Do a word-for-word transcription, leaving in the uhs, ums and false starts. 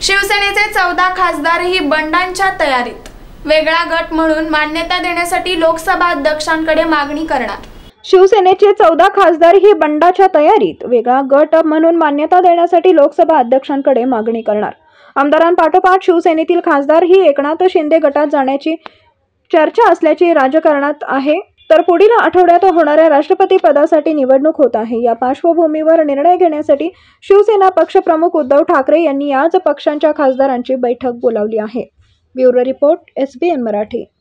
शिवसेनेचे चौदा खासदारही बंडांच्या तयारीत। वेगळा गट म्हणून मान्यता देण्यासाठी लोकसभा अध्यक्षांकडे मागणी करणार। शिवसेनेचे चौदा खासदार ही बंडाच्या तयारीत। वेगळा गट म्हणून मान्यता देण्यासाठी लोकसभा अध्यक्षांकडे मागणी करणार। आमदारांपाठोपाठ शिवसेनेतील खासदार ही एकनाथ शिंदे गटात जाण्याची चर्चा असल्याची राजकारणात आहे। तर पुढील आठवड्यात होणाऱ्या राष्ट्रपती पदासाठी निवडणूक होत आहे। या पार्श्वभूमीवर निर्णय घेण्यासाठी शिवसेना पक्षप्रमुख उद्धव ठाकरे यांनी आज पक्षांच्या खासदारांची बैठक बोलावली आहे। Bureau report, S B N Marathi.